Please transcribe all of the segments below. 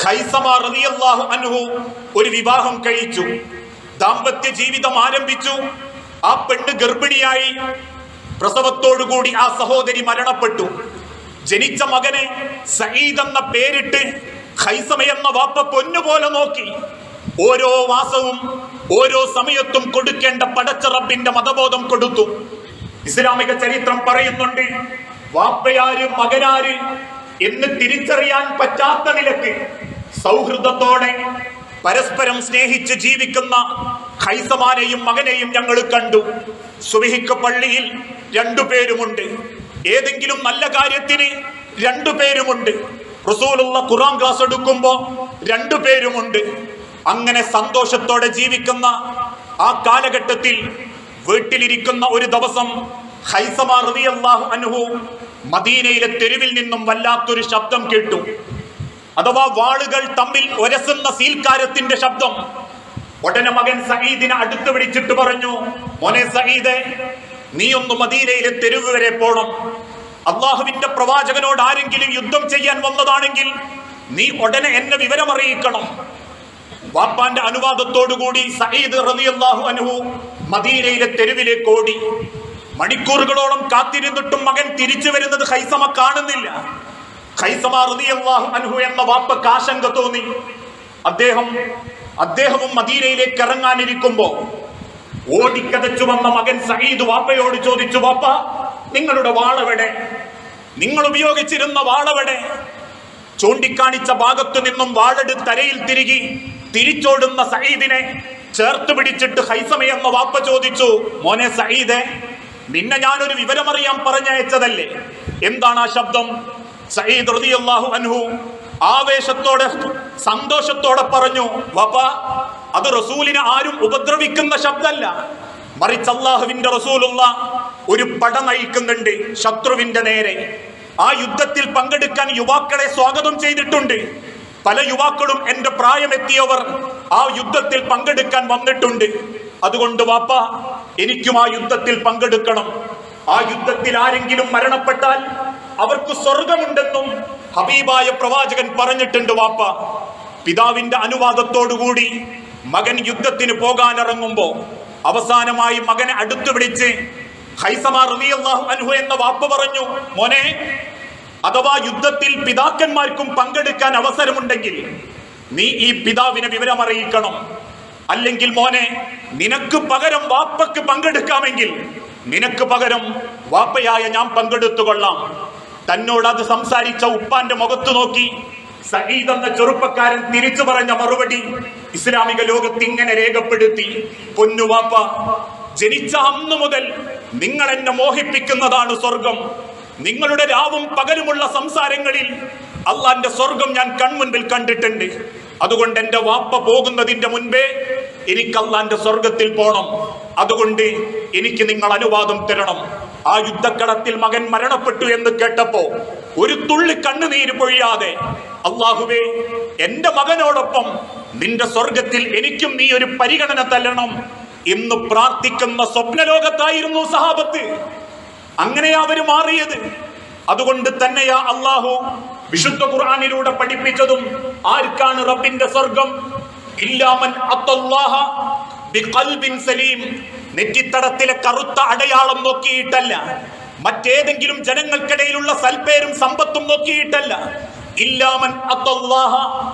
ഖൈസമ റളിയല്ലാഹു അൻഹു ഒരു വിവാഹം കഴിച്ചു, ദാമ്പത്യ ജീവിതം ആരംഭിച്ചു. ആ പെണ്ണ് ഗർഭിണിയായി. പ്രസവത്തോടുകൂടി ആ സഹോദരി മരണപ്പെട്ടു. ജനിച്ച മകനെ സഈദ് എന്ന പേരിട്ട് ഖൈസമ എന്ന വാപ്പ പൊന്നുപോലെ നോക്കി. ഓരോ മാസവും ഓരോ സമയത്തും കൊടുക്കേണ്ട പടച്ച റബ്ബിന്റെ മതബോധം കൊടുത്തു. ഇസ്ലാമിക ചരിത്രം പറയുന്നുണ്ട്, വാപ്പയാര് മകനാര് എന്ന് തിരിച്ചറിയാൻ പറ്റാത്ത നിലക്ക് സൗഹൃദത്തോടെ പരസ്പരം സ്നേഹിച്ച് ജീവിക്കുന്ന ഖൈസമാനെയും മകനെയും ഞങ്ങൾ കണ്ടു. സുബ്ഹിക്ക് പള്ളിയിൽ രണ്ടുപേരുമുണ്ട്, ഏതെങ്കിലും നല്ല കാര്യത്തിന് രണ്ടുപേരുമുണ്ട്, റസൂലുള്ള ഖുർആൻ ക്ലാസ് എടുക്കുമ്പോ രണ്ടുപേരുമുണ്ട്. അങ്ങനെ സന്തോഷത്തോടെ ജീവിക്കുന്ന ആ കാലഘട്ടത്തിൽ വീട്ടിലിരിക്കുന്ന ഒരു ദിവസം ഖൈസമ റളിയല്ലാഹു അൻഹു മദീനയിലെ തെരുവിൽ നിന്നും വല്ലാത്തൊരു ശബ്ദം കേട്ടു. അഥവാ വാളുകൾ തമ്മിൽ ഒരസുന്ന സീൽക്കാരത്തിന്റെ ശബ്ദം. ഉടനെ മകൻ സഈദിനെ അടുത്ത് പിടിച്ചിട്ട് പറഞ്ഞു, മോനെ സഈദേ, നീ ഒന്ന് മദീനയിലെ തെരുവ് വരെ പോണം. അള്ളാഹുവിന്റെ പ്രവാചകനോട് ആരെങ്കിലും യുദ്ധം ചെയ്യാൻ വന്നതാണെങ്കിൽ നീ ഉടനെ എന്നെ വിവരമറിയിക്കണം. വാപ്പാന്റെ അനുവാദത്തോടുകൂടി സഈദ് റളിയല്ലാഹു അൻഹു മദീനയിലെ തെരുവിലേക്ക് ഓടി. മണിക്കൂറുകളോളം കാത്തിരുന്നിട്ടും മകൻ തിരിച്ചു വരുന്നത് ഖൈസമ കാണുന്നില്ല. ഖൈസമ റളിയല്ലാഹു അൻഹു എന്ന വാപ്പക്ക് ആശങ്ക തോന്നി. അദ്ദേഹവും മദീനയിലേക്ക് ഇറങ്ങാനിരിക്കുമ്പോ ഓടിക്കതച്ചു വന്ന മകൻ സഈദ് വാപ്പയോട് ചോദിച്ചു, വാപ്പ, നിങ്ങളുടെ വാളെവിടെ? നിങ്ങൾ ഉപയോഗിച്ചിരുന്ന വാളെവിടെ? ചൂണ്ടിക്കാണിച്ച ഭാഗത്തു നിന്നും വാളെടുത്ത് തലയിൽ തിരിച്ചോടുന്ന സഈദിനെ ചേർത്ത് പിടിച്ചിട്ട് ഖൈസമ എന്ന വാപ്പ ചോദിച്ചു, മോനെ സഈദേ, നിന്നെ ഞാനൊരു വിവരമറിയാൻ പറഞ്ഞയച്ചതല്ലേ? എന്താണ് ആ ശബ്ദം? സഈദ് റളിയല്ലാഹു അൻഹു ആവേശത്തോടെ സന്തോഷത്തോടെ പറഞ്ഞു, വാപ്പ, അത് റസൂലിനെ ആരും ഉപദ്രവിക്കുന്ന ശബ്ദമല്ല, മറിച്ച് അല്ലാഹുവിന്റെ റസൂലുള്ള ഒരു പട നയിക്കുന്നുണ്ട് ശത്രുവിന്റെ നേരെ. ആ യുദ്ധത്തിൽ പങ്കെടുക്കാൻ യുവാക്കളെ സ്വാഗതം ചെയ്തിട്ടുണ്ട്. പല യുവാക്കളും എന്റെ പ്രായമെത്തിയവർ ആ യുദ്ധത്തിൽ പങ്കെടുക്കാൻ വന്നിട്ടുണ്ട്. അതുകൊണ്ട് വാപ്പ, എനിക്കും ആ യുദ്ധത്തിൽ പങ്കെടുക്കണം. ആ യുദ്ധത്തിൽ ആരെങ്കിലും മരണപ്പെട്ടാൽ അവർക്ക് സ്വർഗമുണ്ടെന്നും ഹബീബായ പ്രവാചകൻ പറഞ്ഞിട്ടുണ്ട് വാപ്പ. പിതാവിന്റെ അനുവാദത്തോടുകൂടി മകൻ യുദ്ധത്തിന് പോകാനിറങ്ങുമ്പോ അവസാനമായി മകനെ അടുത്തു പിടിച്ച് ഖൈസമ റളിയല്ലാഹു അൻഹു എന്ന വാപ്പ പറഞ്ഞു, മോനെ, അഥവാ യുദ്ധത്തിൽ പിതാക്കന്മാർക്കും പങ്കെടുക്കാൻ അവസരമുണ്ടെങ്കിൽ നീ ഈ പിതാവിനെ വിവരമറിയിക്കണം. അല്ലെങ്കിൽ മോനെ, നിനക്ക് പകരം വാപ്പക്ക് പങ്കെടുക്കാമെങ്കിൽ നിനക്ക് പകരം വാപ്പയായ ഞാൻ പങ്കെടുത്തുകൊള്ളാം. തന്നോട് അത് സംസാരിച്ച ഉപ്പാന്റെ മുഖത്ത് നോക്കി സഈദ് എന്ന ചെറുപ്പക്കാരൻ തിരിച്ചു പറഞ്ഞ മറുപടി ഇസ്ലാമിക ലോകത്ത് ഇങ്ങനെ രേഖപ്പെടുത്തി, പൊന്നു വാപ്പ, ജനിച്ച അന്നു മുതൽ നിങ്ങൾ എന്നെ മോഹിപ്പിക്കുന്നതാണ് സ്വർഗം. നിങ്ങളുടെ രാവും പകലുമുള്ള സംസാരങ്ങളിൽ അള്ളാന്റെ സ്വർഗം ഞാൻ കൺമുൻപിൽ കണ്ടിട്ടുണ്ട്. അതുകൊണ്ട് എന്റെ വാപ്പ പോകുന്നതിന്റെ മുൻപേ എനിക്ക് അള്ളാന്റെ സ്വർഗത്തിൽ പോണം. അതുകൊണ്ട് എനിക്ക് നിങ്ങൾ അനുവാദം തരണം. ആ യുദ്ധക്കളത്തിൽ മകൻ മരണപ്പെട്ടു എന്ന് കേട്ടപ്പോ ഒരു തുള്ളി കണ്ണുനീര് പൊഴിയാതെ, അല്ലാഹുവേ, എന്റെ മകനോടൊപ്പം നിന്റെ സ്വർഗത്തിൽ എനിക്കും നീ ഒരു പരിഗണന തരണം എന്ന് പ്രാർത്ഥിക്കുന്ന സ്വപ്നലോകത്തായിരുന്നു സഹാബത്ത്. അങ്ങനെയാ അവര് മാറിയത്. അതുകൊണ്ട് തന്നെയാ അല്ലാഹു വിശുദ്ധ ഖുർആനിലൂടെ പഠിപ്പിച്ചതും ആർക്കാണ് റബ്ബിന്റെ സ്വർഗം? ഇല്ലാമൻ അത്തല്ലാഹ ബിഖൽബിൻ സലീം. നെറ്റിത്തടത്തിലെ കറുത്ത അടയാളം നോക്കിയിട്ടല്ല, മറ്റേതെങ്കിലും ജനങ്ങൾക്കിടയിലുള്ള സൽപ്പേരും സമ്പത്തും നോക്കിയിട്ടല്ല. ഇല്ലാമൻ അത്തല്ലാഹ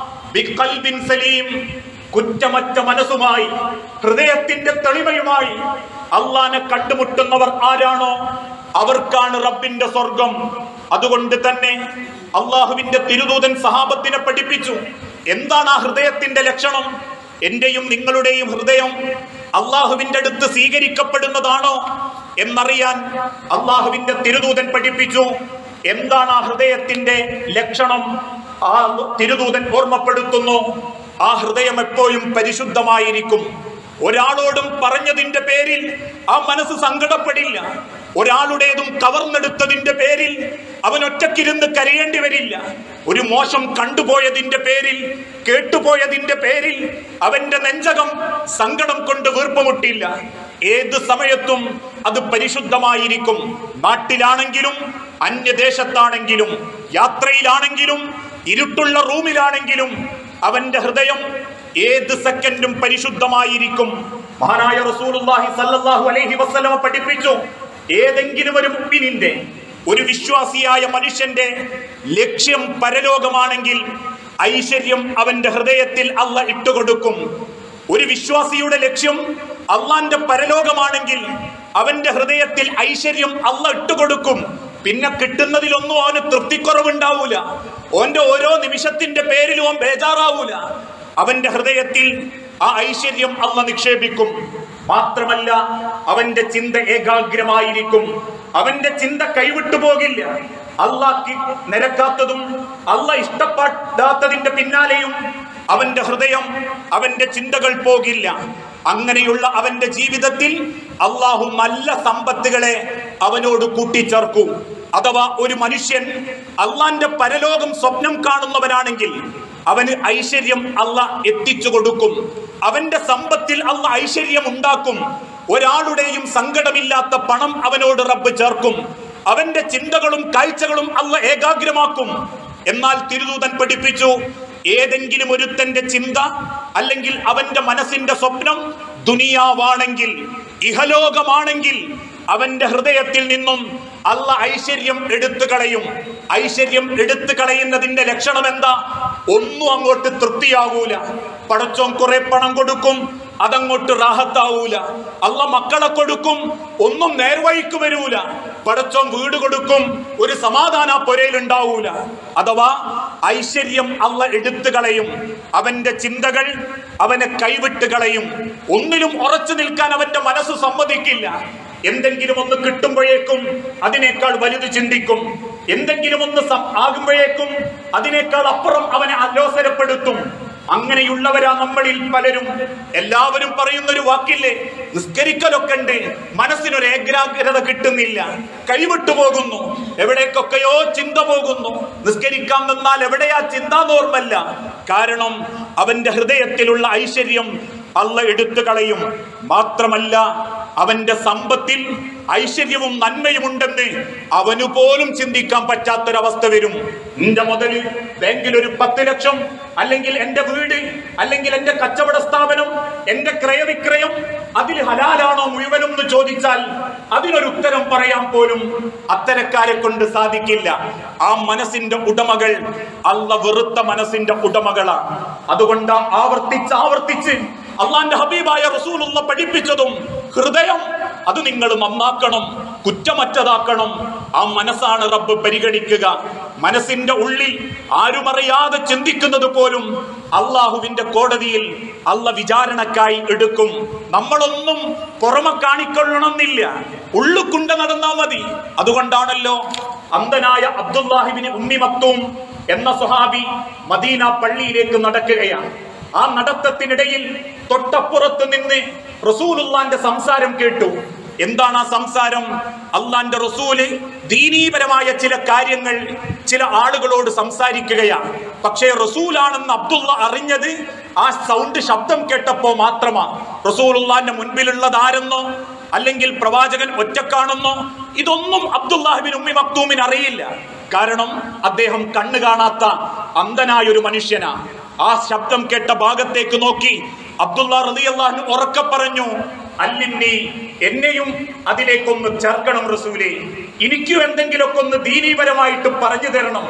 ബിഖൽബിൻ സലീം. കുറ്റമറ്റ മനസ്സുമായി, ഹൃദയത്തിന്റെ തെളിമയുമായി അള്ളാനെ കണ്ടുമുട്ടുന്നവർ ആരാണോ അവർക്കാണ് റബ്ബിന്റെ സ്വർഗം. അതുകൊണ്ട് തന്നെ അള്ളാഹുവിന്റെ തിരുദൂതൻ സഹാബത്തിനെ പഠിപ്പിച്ചു, എന്താണ് ആ ഹൃദയത്തിന്റെ ലക്ഷണം? എന്റെയും നിങ്ങളുടെയും ഹൃദയം അള്ളാഹുവിന്റെ അടുത്ത് സ്വീകരിക്കപ്പെടുന്നതാണോ എന്നറിയാൻ അള്ളാഹുവിന്റെ തിരുദൂതൻ പഠിപ്പിച്ചു. എന്താണ് ആ ഹൃദയത്തിന്റെ ലക്ഷണം? ആ തിരുദൂതൻ ഓർമ്മപ്പെടുത്തുന്നു, ആ ഹൃദയം എപ്പോഴും പരിശുദ്ധമായിരിക്കും. ഒരാളോടും പറഞ്ഞതിന്റെ പേരിൽ ആ മനസ്സ് സങ്കടപ്പെടില്ല. ഒരാളുടേതും കവർന്നെടുത്തതിന്റെ പേരിൽ അവൻ ഒറ്റക്കിരുന്ന് കരയേണ്ടി വരില്ല. ഒരു മോശം കണ്ടുപോയതിന്റെ പേരിൽ, കേട്ടുപോയതിന്റെ പേരിൽ അവന്റെ നെഞ്ചകം സങ്കടം കൊണ്ട് വീർപ്പുമുട്ടില്ല. ഏത് സമയത്തും അത് പരിശുദ്ധമായിരിക്കും. നാട്ടിലാണെങ്കിലും അന്യദേശത്താണെങ്കിലും യാത്രയിലാണെങ്കിലും ഇരുട്ടുള്ള റൂമിലാണെങ്കിലും അവന്റെ ഹൃദയം ഏത് സെക്കൻഡും പരിശുദ്ധമായിരിക്കും. മഹാനായ റസൂലുള്ളാഹി സ്വല്ലല്ലാഹു അലൈഹി വസല്ലം പഠിപ്പിച്ചു, ഏതെങ്കിലും ഒരു മുഅ്മിനിന്റെ, ഒരു വിശ്വാസിയായ മനുഷ്യന്റെ ലക്ഷ്യം പരലോകമാണെങ്കിൽ ഐശ്വര്യം അവന്റെ ഹൃദയത്തിൽ അല്ലാഹ് ഇട്ടുകൊടുക്കും. ഒരു വിശ്വാസിയുടെ ലക്ഷ്യം അള്ളാന്റെ പരലോകമാണെങ്കിൽ അവന്റെ ഹൃദയത്തിൽ ഐശ്വര്യം അല്ലാഹ് ഇട്ടുകൊടുക്കും. പിന്നെ കിട്ടുന്നതിലൊന്നും അവന് തൃപ്തിക്കുറവുണ്ടാവൂല. ഓന്റെ ഓരോ നിമിഷത്തിന്റെ പേരിലും അവൻ ബേജാറാവൂല. അവന്റെ ഹൃദയത്തിൽ ആ ഐശ്വര്യം അല്ലാഹ് നിക്ഷേപിക്കും. മാത്രമല്ല, അവന്റെ ചിന്ത ഏകാഗ്രമായിരിക്കും. അവന്റെ ചിന്ത കൈവിട്ടു പോകില്ല. അല്ലാഹ് നിരക്കാത്തതും അല്ലാഹ് ഇഷ്ടപ്പെടാത്തതിന്റെ പിന്നാലെയും അവന്റെ ഹൃദയം, അവന്റെ ചിന്തകൾ പോകില്ല. അങ്ങനെയുള്ള അവന്റെ ജീവിതത്തിൽ അല്ലാഹു നല്ല സമ്പത്തുകളെ അവനോട് കൂട്ടിച്ചേർക്കും. അഥവാ ഒരു മനുഷ്യൻ അള്ളാന്റെ പരലോകം സ്വപ്നം കാണുന്നവനാണെങ്കിൽ അവന് ഐശ്വര്യം അല്ലാഹ് എത്തിച്ചു കൊടുക്കും. അവന്റെ സമ്പത്തിൽ അല്ലാഹ് ഐശ്വര്യം ഉണ്ടാക്കും. ഒരാളുടെയും സങ്കടമില്ലാത്ത പണം അവനോട് റബ്ബ് ചേർക്കും. അവന്റെ ചിന്തകളും കാഴ്ചകളും അല്ലാഹ് ഏകാഗ്രമാക്കും. എന്നാൽ തിരുദൂതൻ പഠിപ്പിച്ചു, ഏതെങ്കിലും ഒരുത്തന്റെ ചിന്ത അല്ലെങ്കിൽ അവന്റെ മനസ്സിന്റെ സ്വപ്നം ദുനിയാവാണെങ്കിൽ, ഇഹലോകമാണെങ്കിൽ, അവന്റെ ഹൃദയത്തിൽ നിന്നും അല്ലാഹ് ഐശ്വര്യം എടുത്തു കളയും. ഐശ്വര്യം എടുത്തു കളയുന്നതിന്റെ ലക്ഷണം എന്താ? ഒന്നും അങ്ങോട്ട് തൃപ്തിയാകൂല. പടച്ചോൻ കുറെ പണം കൊടുക്കും, അതങ്ങോട്ട് റാഹത്താവൂല. അല്ലാഹ് മക്കളെ കൊടുക്കും, ഒന്നും നേർവഴിക്ക് വരൂല. പടച്ചോൻ വീട് കൊടുക്കും, ഒരു സമാധാന പൊരയിൽ ഉണ്ടാവൂല. അഥവാ ഐശ്വര്യം അല്ലാഹ് എടുത്തു കളയും. അവന്റെ ചിന്തകൾ അവനെ കൈവിട്ട് കളയും. ഒന്നിലും ഉറച്ചു നിൽക്കാൻ അവന്റെ മനസ്സ് സമ്മതിക്കില്ല. എന്തെങ്കിലും ഒന്ന് കിട്ടുമ്പോഴേക്കും അതിനേക്കാൾ വലുത് ചിന്തിക്കും. എന്തെങ്കിലും ഒന്ന് ആകുമ്പോഴേക്കും അതിനേക്കാൾ അപ്പുറം അവനെ അലോസരപ്പെടുത്തും. അങ്ങനെയുള്ളവരാ നമ്മളിൽ പലരും. എല്ലാവരും പറയുന്നൊരു വാക്കില്ലേ, നിസ്കരിക്കലൊക്കെ ഉണ്ട്, മനസ്സിനൊരു ഏകാഗ്രത കിട്ടുന്നില്ല, കൈവിട്ടു പോകുന്നു, എവിടേക്കൊക്കെയോ ചിന്ത പോകുന്നു. നിസ്കരിക്കാൻ നിന്നാൽ എവിടെയാ ചിന്ത നോർമല്ല. കാരണം അവന്റെ ഹൃദയത്തിലുള്ള ഐശ്വര്യം അല്ലാഹ് എടുത്തു കളയും. മാത്രമല്ല, അവന്റെ സമ്പത്തിൽ ഐശ്വര്യവും നന്മയും ഉണ്ടെന്ന് അവനു പോലും ചിന്തിക്കാൻ പറ്റാത്തൊരവസ്ഥ വരും. എന്റെ മുതൽ ബാങ്കിൽ ഒരു 10 ലക്ഷം, അല്ലെങ്കിൽ എന്റെ വീട്, അല്ലെങ്കിൽ എന്റെ കച്ചവട സ്ഥാപനം, എന്റെ ക്രയവിക്രയം, അതിൽ ഹലാലാണോ മുഴുവനും എന്ന് ചോദിച്ചാൽ അതിനൊരു ഉത്തരം പറയാൻ പോലും അത്തരക്കാരെ കൊണ്ട് സാധിക്കില്ല. ആ മനസ്സിന്റെ ഉടമകൾ അല്ലാഹ് വെറുത്ത മനസ്സിന്റെ ഉടമകളാണ്. അതുകൊണ്ട് ആവർത്തിച്ച് അള്ളാന്റെ ഹബീബായ റസൂലുള്ളാഹി പഠിപ്പിച്ചതും, ഹൃദയം അത് നിങ്ങൾ നന്നാക്കണം, കുറ്റമറ്റതാക്കണം. ആ മനസ്സാണ് റബ്ബ് പരിഗണിക്കുക. മനസ്സിന്റെ ഉള്ളിൽ ആരുമറിയാതെ ചിന്തിക്കുന്നത് പോലും അള്ളാഹുവിന്റെ കോടതിയിൽ അല്ലാഹ് വിചാരണക്കായി എടുക്കും. നമ്മളൊന്നും പുറമെ കാണിക്കൊള്ളണമെന്നില്ല, ഉള്ളുകൊണ്ട് നടന്നാ മതി. അതുകൊണ്ടാണല്ലോ അന്ധനായ അബ്ദുല്ലാഹിബ്നു ഉമ്മി മക്തൂം എന്ന സ്വഹാബി മദീന പള്ളിയിലേക്ക് നടക്കുകയാണ്. ആ നടത്തത്തിനിടയിൽ തൊട്ടപ്പുറത്ത് നിന്ന് റസൂലുള്ളാന്റെ സംസാരം കേട്ടു. എന്താണ് ആ സംസാരം? അള്ളാന്റെ റസൂല് ദീനീപരമായ ചില കാര്യങ്ങൾ ചില ആളുകളോട് സംസാരിക്കുകയാണ്. പക്ഷേ റസൂലാണെന്ന് അബ്ദുള്ള അറിഞ്ഞത് ആ സൗണ്ട്, ശബ്ദം കേട്ടപ്പോ മാത്രമാണ്. റസൂലുള്ളാന്റെ മുൻപിലുള്ളതാരെന്നോ അല്ലെങ്കിൽ പ്രവാചകൻ ഒറ്റക്കാണെന്നോ ഇതൊന്നും അബ്ദുല്ലാഹിബ്നു ഉമ്മി മക്തൂമിന് അറിയില്ല. കാരണം അദ്ദേഹം കണ്ണു കാണാത്ത അന്ധനായ ഒരു മനുഷ്യനാ. ആ ശബ്ദം കേട്ട ഭാഗത്തേക്ക് നോക്കി അബ്ദുള്ള റളിയല്ലാഹു അൻഹു ഉറക്കെ പറഞ്ഞു, അല്ലിന്നി, എന്നെയും അതിലേക്കൊന്ന് ചേർക്കണം റസൂലേ, എനിക്കും എന്തെങ്കിലുമൊക്കെ ഒന്ന് ദീനീപരമായിട്ട് പറഞ്ഞു തരണം.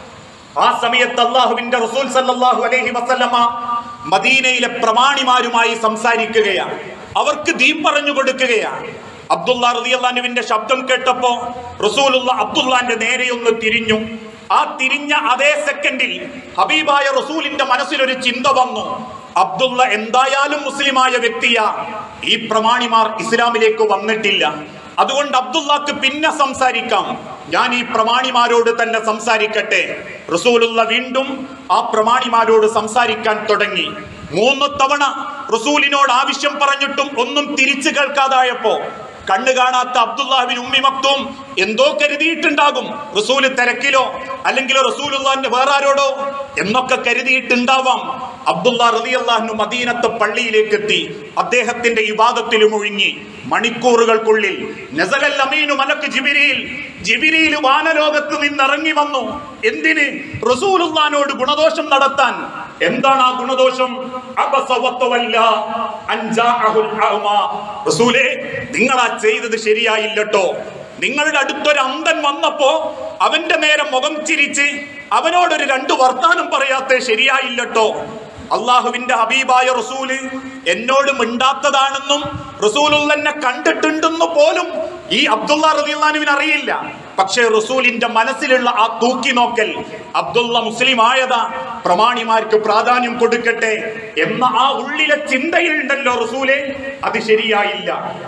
ആ സമയത്ത് അല്ലാഹുവിന്റെ റസൂൽ സല്ലല്ലാഹു അലൈഹി വസല്ലമ മദീനയിലെ പ്രമാണിമാരുമായി സംസാരിക്കുകയാണ്. അവർക്ക് ദീൻ പറഞ്ഞു കൊടുക്കുകയാണ്. അബ്ദുള്ള റളിയല്ലാഹു അൻഹുവിന്റെ ശബ്ദം കേട്ടപ്പോ റസൂലുള്ളാഹി അബ്ദുള്ളാന്റെ നേരെയൊന്ന് തിരിഞ്ഞു. ആ തിരിഞ്ഞ അതേ സെക്കൻഡിൽ ഹബീബായ റസൂലിന്റെ മനസ്സിലൊരു ചിന്ത വന്നു. അബ്ദുള്ള എന്തായാലും മുസ്ലിമായ വ്യക്തിയാ, ഈ പ്രമാണിമാർ ഇസ്ലാമിലേക്ക് വന്നിട്ടില്ല, അതുകൊണ്ട് അബ്ദുള്ളക്ക് പിന്നെ സംസാരിക്കാം, ഞാൻ ഈ പ്രമാണിമാരോട് തന്നെ സംസാരിക്കട്ടെ. റസൂലുള്ള വീണ്ടും ആ പ്രമാണിമാരോട് സംസാരിക്കാൻ തുടങ്ങി. 3 തവണ റസൂലിനോട് ആവശ്യം പറഞ്ഞിട്ടും ഒന്നും തിരിച്ചു കേൾക്കാതായപ്പോ കണ്ണു കാണാത്ത അബ്ദുല്ലാഹിബ്നു ഉമ്മി മക്തൂം എന്തോ കരുതിയിട്ടുണ്ടാകും, റസൂല് തിരക്കിലോ അല്ലെങ്കിൽ റസൂലുള്ളാഹിന്റെ വേറെ ആരോടോ എന്നൊക്കെ കരുതിയിട്ടുണ്ടാവാം. അബ്ദുള്ള റളിയല്ലാഹു അൻഹു മദീനത്തെ പള്ളിയിലേക്ക് എത്തി. അദ്ദേഹത്തിന്റെ ഇബാദത്തിൽ മുഴുങ്ങി. മണിക്കൂറുകൾക്കുള്ളിൽ നസലൽ അമീനു മലക്ക് ജിബ്രീൽ വാനലോകത്ത് നിന്ന് ഇറങ്ങി വന്നു. എന്തിന്? റസൂലുള്ളാഹിനോട് ഗുണദോഷം നടത്താൻ. എന്താണ് ആ ഗുണദോഷം? റസൂലേ, നിങ്ങൾ ആ ചെയ്തത് ശരിയായില്ലട്ടോ. നിങ്ങളുടെ അടുത്തൊരു അന്ധൻ വന്നപ്പോ അവന്റെ നേരെ മുഖം ചിരിച്ച് അവനോടൊരു രണ്ടു വർത്താനം പറയാത്ത ശരിയായില്ലട്ടോ. അള്ളാഹുവിന്റെ ഹബീബായ റസൂല് എന്നോട് മിണ്ടാത്തതാണെന്നും റസൂലുള്ളാഹിനെ കണ്ടിട്ടുണ്ടെന്ന് പോലും ഈ അബ്ദുള്ള റളിയല്ലാഹു അൻഹുവിന് അറിയില്ല. പക്ഷേ റസൂലിന്റെ മനസ്സിലുള്ള ആ തൂക്കി നോക്കൽ, അബ്ദുള്ള മുസ്ലിം ആയതാ, പ്രമാണിമാർക്ക് പ്രാധാന്യം കൊടുക്കട്ടെ എന്ന ആ ഉള്ളിലെ ചിന്തയുണ്ടല്ലോ റസൂലേ, അത് ശരിയായില്ല.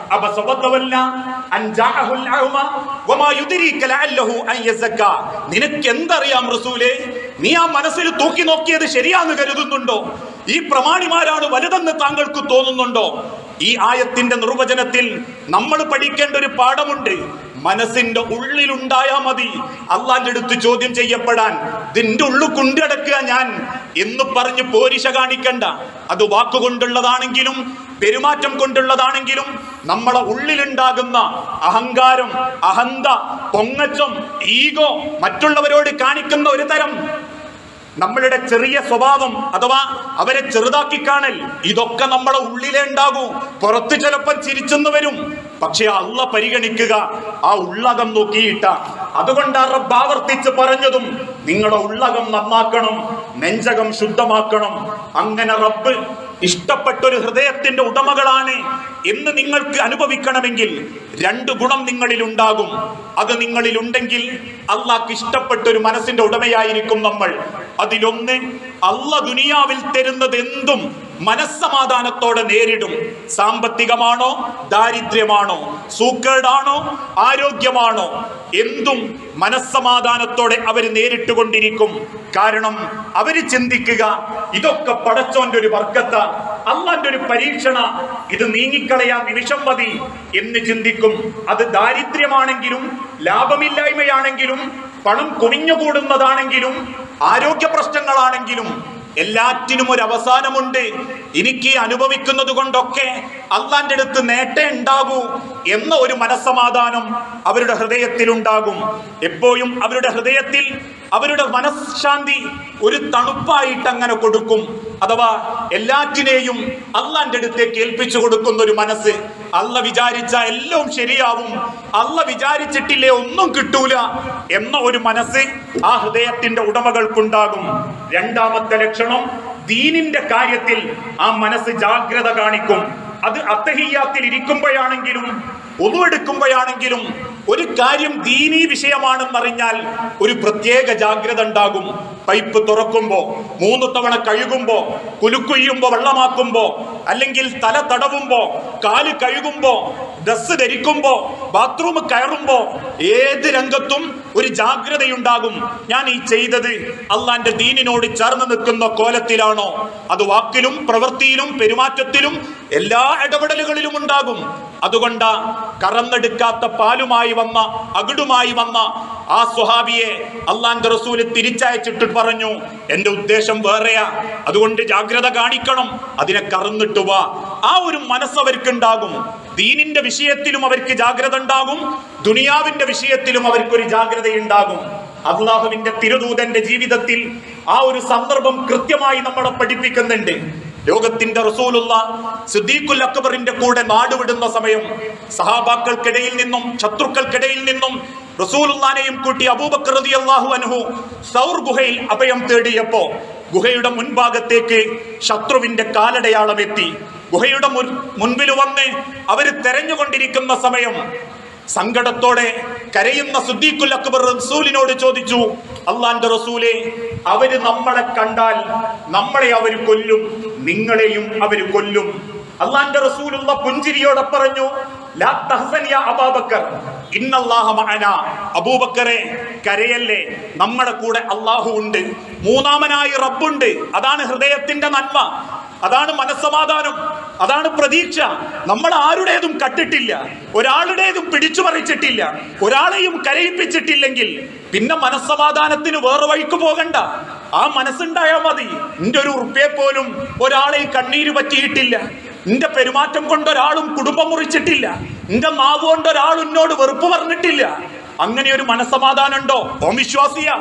നിനക്ക് എന്തറിയാം റസൂലേ? നീ ആ മനസ്സിൽ തൂക്കി നോക്കിയത് ശരിയാന്ന് കരുതുന്നുണ്ടോ? ഈ പ്രമാണിമാരാണ് വലുതെന്ന് താങ്കൾക്ക് തോന്നുന്നുണ്ടോ? ഈ ആയത്തിന്റെ നിർവചനത്തിൽ നമ്മൾ പഠിക്കേണ്ട ഒരു പാഠമുണ്ട്. മനസ്സിന്റെ ഉള്ളിലുണ്ടായാ മതി അള്ളാന്റെ അടുത്ത് ചോദ്യം ചെയ്യപ്പെടാൻ. ഇതിന്റെ ഉള്ളു കൊണ്ടടക്കുക ഞാൻ എന്ന് പറഞ്ഞ് പോരിശ കാണിക്കണ്ട. അത് വാക്കുകൊണ്ടുള്ളതാണെങ്കിലും പെരുമാറ്റം കൊണ്ടുള്ളതാണെങ്കിലും നമ്മളെ ഉള്ളിലുണ്ടാകുന്ന അഹങ്കാരം, അഹന്ത, പൊങ്ങച്ചം, ഈഗോ, മറ്റുള്ളവരോട് കാണിക്കുന്ന ഒരു തരം നമ്മളുടെ ചെറിയ സ്വഭാവം അഥവാ അവരെ ചെറുതാക്കി കാണൽ, ഇതൊക്കെ നമ്മളെ ഉള്ളിലേ ഉണ്ടാകൂ. പുറത്ത് ചിലപ്പോൾ ചിരിച്ചെന്ന് വരും, പക്ഷെ അള്ളാഹ് പരിഗണിക്കുക ആ ഉള്ളകം നോക്കിയിട്ട. അതുകൊണ്ടാണ് റബ്ബ് ആവർത്തിച്ച് പറഞ്ഞതും നിങ്ങളുടെ ഉള്ളകം നന്നാക്കണം, നെഞ്ചകം ശുദ്ധമാക്കണം. അങ്ങനെ റബ്ബ് ഇഷ്ടപ്പെട്ടൊരു ഹൃദയത്തിന്റെ ഉടമകളാണ് എന്ന് നിങ്ങൾക്ക് അനുഭവിക്കണമെങ്കിൽ രണ്ട് ഗുണം നിങ്ങളിൽ ഉണ്ടാകും. അത് നിങ്ങളിൽ ഉണ്ടെങ്കിൽ അള്ളാഹ്ക്ക് ഇഷ്ടപ്പെട്ടൊരു മനസ്സിന്റെ ഉടമയായിരിക്കും നമ്മൾ. അതിലൊന്ന്, അള്ളാഹ് ദുനിയാവിൽ തരുന്നത് എന്തും മനസ്സമാധാനത്തോടെ നേരിടും. സാമ്പത്തികമാണോ, ദാരിദ്ര്യമാണോ, സൂക്കേടാണോ, ആരോഗ്യമാണോ, എന്തും മനസ്സമാധാനത്തോടെ അവർ നേരിട്ടുകൊണ്ടിരിക്കും. കാരണം അവര് ചിന്തിക്കുക, ഇതൊക്കെ പടച്ചോന്റെ ഒരു ബർക്കത്ത, അള്ളാന്റെ ഒരു പരീക്ഷണ, ഇത് നീങ്ങിക്കളയാൻ നിമിഷം മതി എന്ന് ചിന്തിക്കും. അത് ദാരിദ്ര്യമാണെങ്കിലും ലാഭമില്ലായ്മയാണെങ്കിലും പണം കുമിഞ്ഞുകൂടുന്നതാണെങ്കിലും ആരോഗ്യ പ്രശ്നങ്ങളാണെങ്കിലും എല്ലാറ്റിനും ഒരു അവസാനമുണ്ട്. എനിക്ക് അനുഭവിക്കുന്നത് കൊണ്ടൊക്കെ അള്ളാന്റെ അടുത്ത് നേട്ടം ഉണ്ടാകൂ എന്ന ഒരു മനസ്സമാധാനം അവരുടെ ഹൃദയത്തിലുണ്ടാകും. എപ്പോഴും അവരുടെ ഹൃദയത്തിൽ അവരുടെ മനഃശാന്തി ഒരു തണുപ്പായിട്ട് അങ്ങനെ കൊടുക്കും. അഥവാ എല്ലാറ്റിനെയും അള്ളാന്റെ അടുത്തേക്ക് ഏൽപ്പിച്ചു കൊടുക്കുന്ന ഒരു മനസ്സ്. അള്ള വിചാരിച്ച എല്ലാം ശരിയാവും, അള്ള വിചാരിച്ചിട്ടില്ലേ ഒന്നും കിട്ടൂല എന്ന ഒരു മനസ്സ് ആ ഹൃദയത്തിന്റെ ഉടമകൾക്കുണ്ടാകും. രണ്ടാമത്തെ ലക്ഷണം, ദീനിന്റെ കാര്യത്തിൽ ആ മനസ്സ് ജാഗ്രത കാണിക്കും. അത് അത്തഹിയ്യാത്തിൽ ഇരിക്കുമ്പോഴാണെങ്കിലും ഒളു എടുക്കുമ്പോഴാണെങ്കിലും ഒരു കാര്യം ദീനീ വിഷയമാണെന്നറിഞ്ഞാൽ ഒരു പ്രത്യേക ജാഗ്രത ഉണ്ടാകും. പൈപ്പ് തുറക്കുമ്പോ, 3 തവണ കഴുകുമ്പോ, കുലുക്കുയ്യുമ്പോ, വെള്ളമാക്കുമ്പോ, അല്ലെങ്കിൽ തല തടവുമ്പോ, കാല് കഴുകുമ്പോ, ഡ്രസ് ധരിക്കുമ്പോ, ബാത്റൂം കയറുമ്പോ, ഏത് രംഗത്തും ഒരു ജാഗ്രതയുണ്ടാകും. ഞാൻ ഈ ചെയ്തത് അള്ളാന്റെ ദീനിനോട് ചേർന്ന് നിൽക്കുന്ന കോലത്തിലാണോ? അത് വാക്കിലും പ്രവൃത്തിയിലും പെരുമാറ്റത്തിലും എല്ലാ ഇടപെടലുകളിലും ഉണ്ടാകും. അതുകൊണ്ടാ കറന്നെടുക്കാത്ത പാലുമായി വന്ന, അകിടുമായി വന്ന ആ സ്വഹാബിയെ അള്ളാന്റെ റസൂല് തിരിച്ചയച്ചിട്ട് പറഞ്ഞു, എന്റെ ഉദ്ദേശം വേറെയാ, അതുകൊണ്ട് ജാഗ്രത കാണിക്കണം, അതിനെ കറന്നിട്ട് വാ. ആ ഒരു മനസ്സ് അവർക്കുണ്ടാകും. ദീനിന്റെ വിഷയത്തിലും അവർക്ക് ജാഗ്രത ഉണ്ടാകും, ദുനിയാവിന്റെ വിഷയത്തിലും അവർക്കൊരു ജാഗ്രതയുണ്ടാകും. അള്ളാഹുവിന്റെ തിരുദൂതന്റെ ജീവിതത്തിൽ ആ ഒരു സന്ദർഭം കൃത്യമായി നമ്മളെ പഠിപ്പിക്കുന്നുണ്ട്. ലോകത്തിന്റെ റസൂലുള്ള സിദ്ദീഖുൽ അക്ബറിന്റെ കൂടെ നാടുവിടുന്ന സമയം സഹാബാക്കൾക്കിടയിൽ നിന്നും ശത്രുക്കൾക്കിടയിൽ നിന്നും റസൂലുള്ളാനെയും കൂട്ടി അബൂബക്കർ റളിയല്ലാഹു അൻഹു സൗർ ഗുഹയിൽ അഭയം തേടിയപ്പോ ഗുഹയുടെ മുൻഭാഗത്തേക്ക് ശത്രുവിന്റെ കാലടയാളം എത്തി. ഗുഹയുടെ മുൻപിൽ വന്ന് അവര് തെരഞ്ഞുകൊണ്ടിരിക്കുന്ന സമയം സങ്കടത്തോടെ കരയുന്ന സിദ്ദീഖുൽ അക്ബർ റസൂലിനോട് ചോദിച്ചു, അള്ളാന്റെ റസൂലേ, അവര് നമ്മളെ കണ്ടാൽ നമ്മളെ അവര് കൊല്ലും, നിങ്ങളെയും അവര് കൊല്ലും. അള്ളാന്റെ റസൂലുള്ള പുഞ്ചിരിയോടെ പറഞ്ഞു, ലാ തഹ്സൻ യാ അബൂബക്കർ, ഇന്നല്ലാഹ മഅനാ. അബൂബക്കറെ, കരയല്ലേ, നമ്മുടെ കൂടെ അള്ളാഹു ഉണ്ട്, മൂന്നാമനായി റബ്ബുണ്ട്. അതാണ് ഹൃദയത്തിന്റെ നന്മ, അതാണ് മനസ്സമാധാനം, അതാണ് പ്രതീക്ഷ. നമ്മൾ ആരുടേതും കട്ടിട്ടില്ല, ഒരാളുടേതും പിടിച്ചു പറിച്ചിട്ടില്ല, ഒരാളെയും കരയിപ്പിച്ചിട്ടില്ലെങ്കിൽ പിന്നെ മനസ്സമാധാനത്തിന് വേറെ വഴിക്ക് പോകണ്ട. ആ മനസ്സുണ്ടായാൽ മതി. നിന്റെ ഒരു ഉറുപ്പ്യെ പോലും ഒരാളെയും കണ്ണീര് പറ്റിയിട്ടില്ല, നിന്റെ പെരുമാറ്റം കൊണ്ട് ഒരാളും കുടുംബം മുറിച്ചിട്ടില്ല, നിന്റെ നാവ് കൊണ്ട് ഒരാൾ എന്നോട് വെറുപ്പ് പറഞ്ഞിട്ടില്ല. അങ്ങനെ ഒരു മനസ്സമാധാനം ഉണ്ടോ? ഓം വിശ്വാസിയ,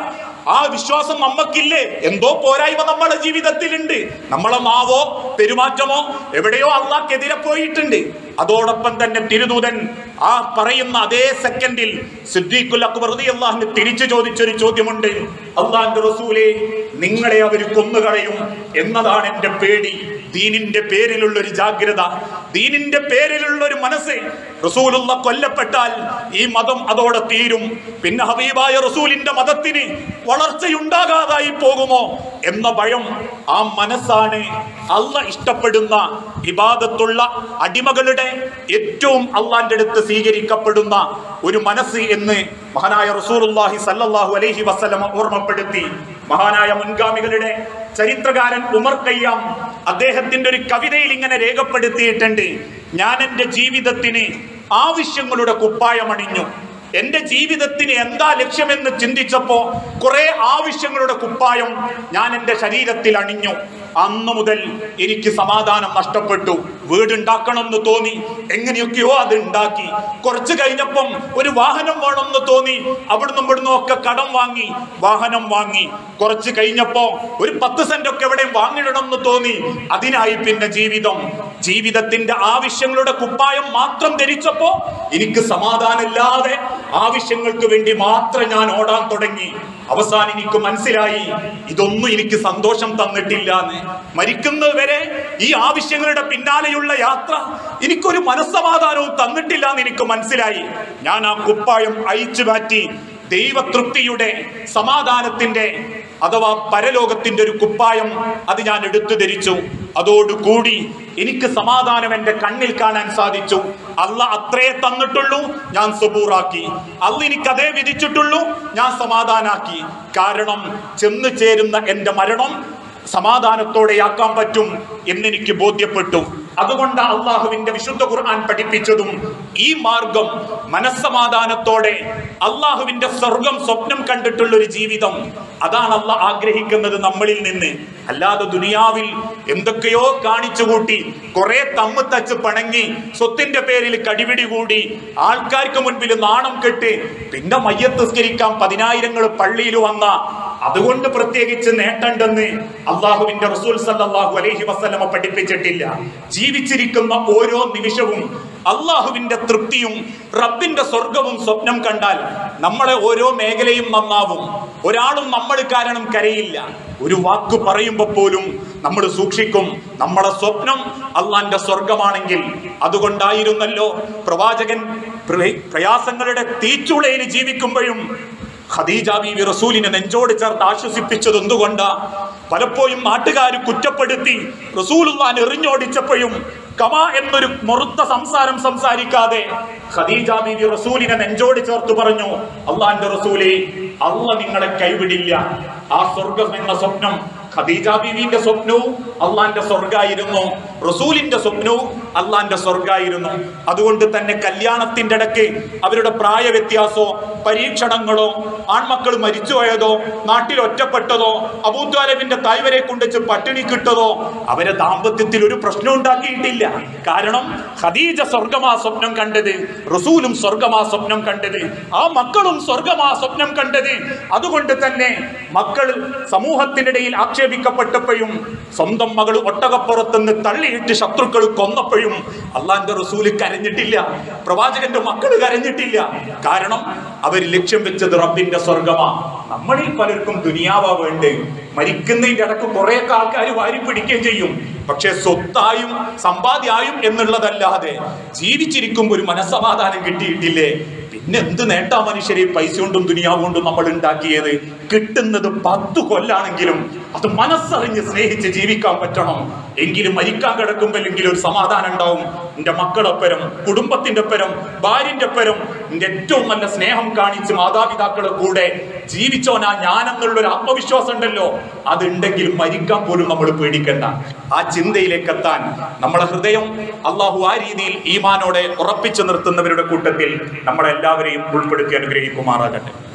ആ വിശ്വാസം നമ്മക്കില്ലേ? എന്തോ പോരായ്മ നമ്മളെ ജീവിതത്തിലുണ്ട്. നമ്മളെ നാവോ പെരുമാറ്റമോ എവിടെയോ അള്ളാഹ്ക്കെതിരെ പോയിട്ടുണ്ട്. അതോടൊപ്പം തന്നെ തിരുദൂതൻ ആ പറയുന്ന അതേ സെക്കൻഡിൽ സിദ്ദീഖുൽ അക്ബർ റളിയല്ലാഹു അൻഹു തിരിച്ചു ചോദിച്ചൊരു ചോദ്യമുണ്ട്. അള്ളാഹുവിന്റെ റസൂലേ, നിങ്ങളെ അവർ കൊന്നുകളയും എന്നതാണ് എന്റെ പേടി. ദീനിന്റെ പേരിലുള്ള ഒരു ജാഗ്രത, ദീനിന്റെ പേരിലുള്ള ഒരു മനസ്സ്. റസൂലുള്ള കൊല്ലപ്പെട്ടാൽ ഈ മതം അതോടെ തീരും. പിന്നെ ഹബീബായ റസൂലിന്റെ മതത്തിന് വളർച്ചയുണ്ടാകാതായി പോകുമോ എന്ന ഭയം. ആ മനസ്സാണ് അള്ളാഹ് ഇഷ്ടപ്പെടുന്ന ഇബാദത്തുള്ള അടിമകളുടെ ഏറ്റവും അള്ളാന്റെ അടുത്ത് സ്വീകരിക്കപ്പെടുന്ന ഒരു മനസ്സ് എന്ന് മഹാനായ റസൂലുള്ളാഹി സല്ലല്ലാഹു അലൈഹി വസല്ലം ഓർമ്മപ്പെടുത്തി. മഹാനായ മുൻഗാമികളുടെ ചരിത്രകാരൻ ഉമർ ഖയ്യാം അദ്ദേഹത്തിന്റെ ഒരു കവിതയിൽ ഇങ്ങനെ രേഖപ്പെടുത്തിയിട്ടുണ്ട്: ഞാൻ എൻ്റെ ജീവിതത്തിന് ആവശ്യങ്ങളുടെ കുപ്പായമണിഞ്ഞു. എന്റെ ജീവിതത്തിന് എന്താ ലക്ഷ്യമെന്ന് ചിന്തിച്ചപ്പോ കുറെ ആവശ്യങ്ങളുടെ കുപ്പായം ഞാൻ എൻ്റെ ശരീരത്തിൽ അണിഞ്ഞു. അന്നു മുതൽ എനിക്ക് സമാധാനം നഷ്ടപ്പെട്ടു. വീടുണ്ടാക്കണമെന്ന് തോന്നി, എങ്ങനെയൊക്കെയോ അത് ഉണ്ടാക്കി. കുറച്ച് കഴിഞ്ഞപ്പം ഒരു വാഹനം വേണമെന്ന് തോന്നി, അവിടുന്ന് ഒക്കെ കടം വാങ്ങി വാഹനം വാങ്ങി. കുറച്ച് കഴിഞ്ഞപ്പോ ഒരു 10 സെന്റ് ഒക്കെ എവിടെയും വാങ്ങിടണമെന്ന് തോന്നി, അതിനായി പിന്നെ ജീവിതത്തിന്റെ ആവശ്യങ്ങളുടെ കുപ്പായം മാത്രം ധരിച്ചപ്പോ എനിക്ക് സമാധാനമില്ലാതെ ആവശ്യങ്ങൾക്ക് വേണ്ടി മാത്രം ഞാൻ ഓടാൻ തുടങ്ങി. അവസാനം എനിക്ക് മനസ്സിലായി, ഇതൊന്നും എനിക്ക് സന്തോഷം തന്നിട്ടില്ല എന്ന്. മരിക്കുന്നത് വരെ ഈ ആവശ്യങ്ങളുടെ പിന്നാലെയുള്ള യാത്ര എനിക്കൊരു മനസ്സമാധാനവും തന്നിട്ടില്ല എന്ന് എനിക്ക് മനസ്സിലായി. ഞാൻ ആ കുപ്പായം അഴിച്ചു മാറ്റി ദൈവതൃപ്തിയുടെ, സമാധാനത്തിന്റെ അഥവാ പരലോകത്തിന്റെ ഒരു കുപ്പായം അത് ഞാൻ എടുത്തു ധരിച്ചു. അതോടുകൂടി എനിക്ക് സമാധാനം എൻ്റെ കണ്ണിൽ കാണാൻ സാധിച്ചു. അള്ളാഹ് അത്രേ തന്നിട്ടുള്ളൂ, ഞാൻ സബൂറാക്കി. അള്ളാഹ് എനിക്കതേ വിധിച്ചിട്ടുള്ളൂ, ഞാൻ സമാധാനാക്കി. കാരണം ചെന്നു ചേരുന്ന എൻ്റെ മരണം സമാധാനത്തോടെയാക്കാൻ പറ്റും എന്നെനിക്ക് ബോധ്യപ്പെട്ടു. അതുകൊണ്ട് അള്ളാഹുവിന്റെ വിശുദ്ധ ഖുർആൻ പഠിപ്പിച്ചതും ഈ മാർഗം, മനസ്സമാധാനത്തോടെ അള്ളാഹുവിന്റെ സ്വർഗം സ്വപ്നം കണ്ടിട്ടുള്ള ഒരു ജീവിതം, അതാണ് അള്ളാഹ് ആഗ്രഹിക്കുന്നത് നമ്മളിൽ നിന്ന്. അല്ലാതെ ദുനിയാവിൽ എന്തൊക്കെയോ കാണിച്ചുകൂട്ടി, കുറെ തമ്മ് തച്ച് പണങ്ങി, സ്വത്തിന്റെ പേരിൽ കടിപിടി കൂടി, ആൾക്കാർക്ക് മുൻപിൽ നാണം കെട്ട്, പിന്നെ മയ്യത്തസ്കരിക്കാൻ 10,000 പള്ളിയിൽ വന്ന, അതുകൊണ്ട് പ്രത്യേകിച്ച് നേട്ടണ്ടെന്ന് അള്ളാഹുവിന്റെ റസൂൽ സല്ലല്ലാഹു അലൈഹി വസല്ലമ പഠിപ്പിച്ചിട്ടില്ല. ജീവിച്ചിരിക്കുന്ന ഓരോ നിമിഷവും അള്ളാഹുവിന്റെ തൃപ്തിയും റബ്ബിന്റെ സ്വർഗവും സ്വപ്നം കണ്ടാൽ നമ്മളെ ഓരോ മേഖലയും നന്നാവും. ഒരാളും നമ്മൾ കാരണം കരയില്ല. ഒരു വാക്ക് പറയുമ്പോൾ പോലും നമ്മൾ സൂക്ഷിക്കും. നമ്മുടെ സ്വപ്നം അള്ളാന്റെ സ്വർഗമാണെങ്കിൽ. അതുകൊണ്ടായിരുന്നല്ലോ പ്രവാചകൻ പ്രയാസങ്ങളുടെ തീച്ചുളയിൽ ജീവിക്കുമ്പോഴും ഖദീജ ബീവി റസൂലിനെ നെഞ്ചോട് ചേർത്ത് ആശ്വസിപ്പിച്ചത് എന്തുകൊണ്ടാ? പലപ്പോഴും നാട്ടുകാർ കുറ്റപ്പെടുത്തി റസൂലുള്ളാഹിനെ എറിഞ്ഞോടിച്ചപ്പോഴും കമാ എന്നൊരു മുറുത്ത സംസാരം സംസാരിക്കാതെ ഖദീജ ബീവി റസൂലിനെ നെഞ്ചോട് ചേർത്ത് പറഞ്ഞു, അള്ളാന്റെ റസൂലേ, അള്ളാഹ് നിങ്ങളെ കൈവിടില്ല. ആ സ്വർഗം എന്ന സ്വപ്നം ഖദീജ ബീവിന്റെ സ്വപ്നവും അള്ളാന്റെ സ്വർഗായിരുന്നു, റസൂലിന്റെ സ്വപ്നവും അള്ളാന്റെ സ്വർഗായിരുന്നു. അതുകൊണ്ട് തന്നെ കല്യാണത്തിന്റെ ഇടയ്ക്ക് അവരുടെ പ്രായ വ്യത്യാസമോ പരീക്ഷണങ്ങളോ ആൺമക്കൾ മരിച്ചുപോയതോ നാട്ടിൽ ഒറ്റപ്പെട്ടതോ അബൂത്വാലിബിന്റെ തായ്വരെ കൊണ്ടുവച്ച് പട്ടിണി കിട്ടതോ അവരെ ദാമ്പത്യത്തിൽ ഒരു പ്രശ്നം ഉണ്ടാക്കിയിട്ടില്ല. കാരണം ഖദീജ സ്വർഗമാ സ്വപ്നം കണ്ടത്, റസൂലും സ്വർഗമാ സ്വപ്നം കണ്ടത്, ആ മക്കളും സ്വർഗമാ സ്വപ്നം കണ്ടത്. അതുകൊണ്ട് തന്നെ മക്കൾ സമൂഹത്തിനിടയിൽ ആക്ഷേപിക്കപ്പെട്ടപ്പോഴും സ്വന്തം മകൾ ഒട്ടകപ്പുറത്തുനിന്ന് തള്ളിയിട്ട് ശത്രുക്കൾ കൊന്നപ്പോഴും അള്ളാന്റെ റസൂല് കരഞ്ഞിട്ടില്ല, പ്രവാചകന്റെ മക്കൾ കരഞ്ഞിട്ടില്ല. കാരണം അവർ ലക്ഷ്യം വെച്ചത് റബ്ബിന്റെ സ്വർഗമാ. നമ്മളിൽ പലർക്കും ദുനിയാവാ വേണ്ടേ. മരിക്കുന്നതിന്റെ ഇടക്ക് കുറെ ആൾക്കാർ വാരി പിടിക്കുകയും ചെയ്യും. പക്ഷെ സ്വത്തായും സമ്പാദ്യായും എന്നുള്ളതല്ലാതെ ജീവിച്ചിരിക്കുമ്പോൾ ഒരു മനസ്സമാധാനം കിട്ടിയിട്ടില്ലേ? പിന്നെ എന്ത് നേട്ടാ മനുഷ്യരെ പൈസ കൊണ്ടും ദുനിയാവ് കൊണ്ടും നമ്മൾ ഉണ്ടാക്കിയത്? കിട്ടുന്നത് 10 കൊല്ലാണെങ്കിലും അത് മനസ്സറിഞ്ഞ് സ്നേഹിച്ച് ജീവിക്കാൻ പറ്റണം. എങ്കിലും മരിക്കാൻ കിടക്കുമ്പോഴെങ്കിലും ഒരു സമാധാനം ഉണ്ടാവും. എൻ്റെ മക്കളൊപ്പരം, കുടുംബത്തിന്റെ ഒപ്പരം, ഭാര്യന്റെ ഒപ്പരം എൻ്റെ ഏറ്റവും നല്ല സ്നേഹം കാണിച്ച് മാതാപിതാക്കളുടെ കൂടെ ജീവിച്ചോനാ ഞാനെന്നുള്ളൊരു ആത്മവിശ്വാസം ഉണ്ടല്ലോ, അതുണ്ടെങ്കിൽ മരിക്കാൻ പോലും നമ്മൾ പേടിക്കണ്ട. ആ ചിന്തയിലേക്ക് എത്താൻ നമ്മളെ ഹൃദയം അള്ളാഹു ആ രീതിയിൽ ഈമാനോടെ ഉറപ്പിച്ചു നിർത്തുന്നവരുടെ കൂട്ടത്തിൽ നമ്മളെല്ലാവരെയും ഉൾപ്പെടുത്തി അനുഗ്രഹിക്കുമാറാകട്ടെ.